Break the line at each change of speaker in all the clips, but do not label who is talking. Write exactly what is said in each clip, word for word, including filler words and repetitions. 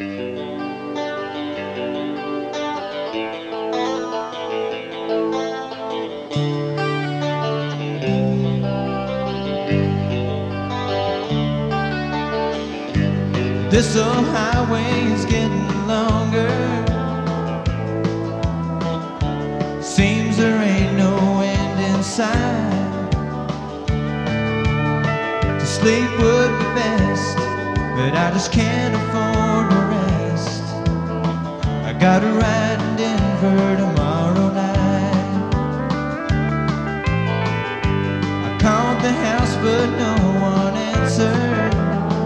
This old highway is getting longer. Seems there ain't no end in sight. To sleep would be best, but I just can't afford to rest. I got a ride in Denver tomorrow night. I called the house but no one answered.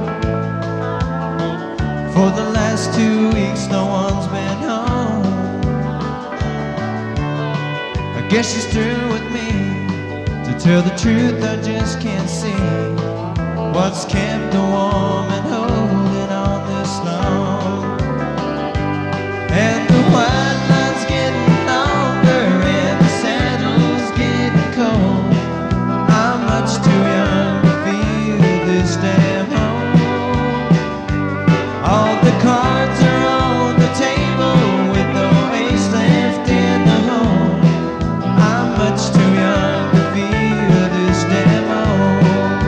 For the last two weeks no one's been home. I guess she's through with me. To tell the truth, I just can't see what's kept a woman holding on this long. And the white line's getting longer and the saddle's getting cold. I'm much too young to feel this damn home. All the cards are on the table with no ace left in the hole. I'm much too young to feel this damn hole.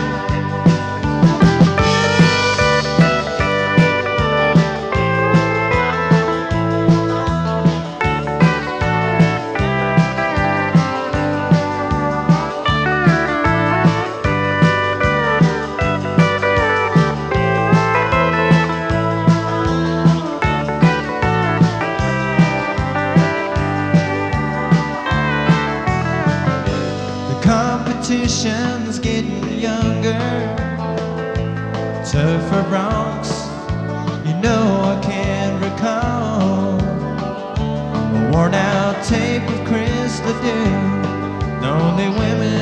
Competition's getting younger, tougher broncs, you know I can't recall. A worn out tape of Chris Ledoux, the only women